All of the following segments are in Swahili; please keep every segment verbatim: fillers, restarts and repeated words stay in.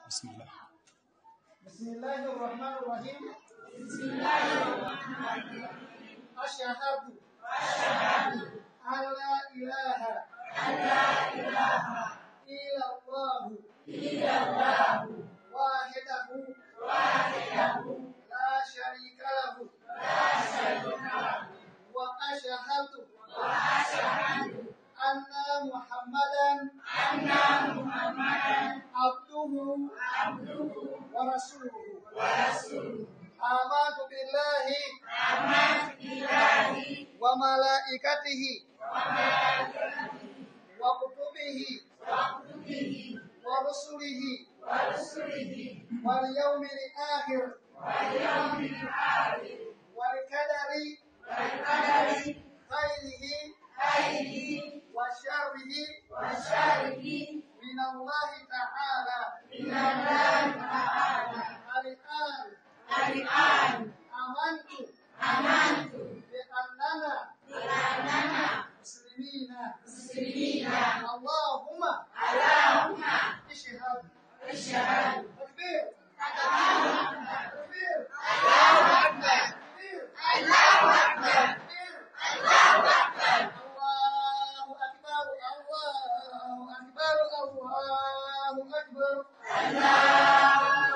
Bismillah. Bismillahirrahmanirrahim. Bismillahirrahmanirrahim. Asyhadu asyhadu alla ilaha alla ilaha illallah illallah wahidahu wahidahu la syarika lahu la syarika lahu wa asyhadu wa asyhadu anna Muhammadan anna Muhammadan abduhu abduhu wa rasuluhu wa rasuluhu. Amantu billahi amantu billahi wa malaikatihi wa malaikatihi wa kutubihi wa kutubihi wa rusulihi wa rusulihi wal yawmil akhir wal yawmil akhir wal qadari wal qadari khairihi khairihi wa syarrihi wa syarrihi minallahi ta'ala minallahi ta'ala. Al-an al-an amantu amantu bi annana bi annana muslimina muslimina Allahumma Allahumma ishhad ishhad takbir Allahu akbar takbir Allahu akbar takbir Allahu akbar takbir Allahu akbar Allahu akbar Allahu akbar Allahu akbar Allah.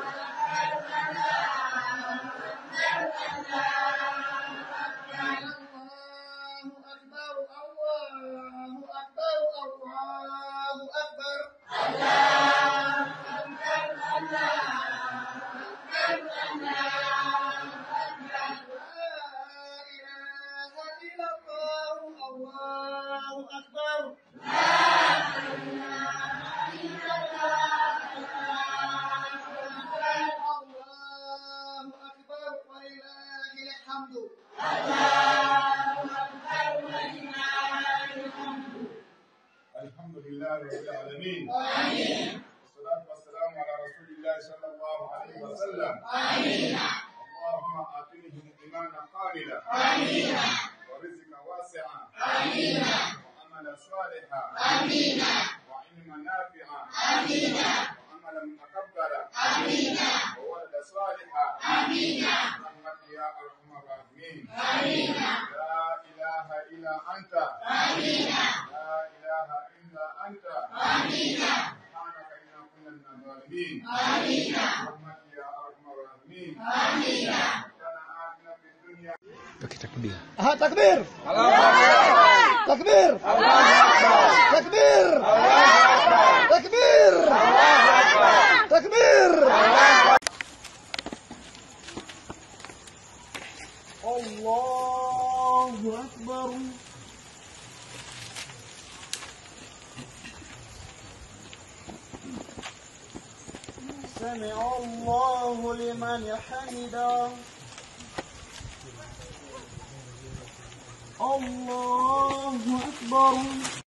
Alhamdulillah rabbil alamin. Amin. Wassalatu wassalamu ala rasulillah sallallahu alaihi wasallam. Amin. Allahumma atinihim imanan kamila. Amin. Wa rizqan wasi'an. Amin. Wa amalan salihan. Amin. Wa ilman nafi'an. Amin. Wa amalan mutaqabbala. Amin. Wa walada salihan. Amin. Rahmatika ya arhamar rahimin. Amin. La ilaha illa anta. Amin. La ilaha illa anta. Amin. Subhanaka inna kunna minadh dhalimin. Amin. Rahmatika ya arhamar rahimin. Amin. Rabbana atina fid dunya. Pakai takbir. Ah, takbir. Allahu akbar. Takbir. Allahu akbar. Takbir. Allahu akbar. Takbir. Allahu akbar. Takbir. Allahu akbar. سمع الله لمن حمده. الله أكبر.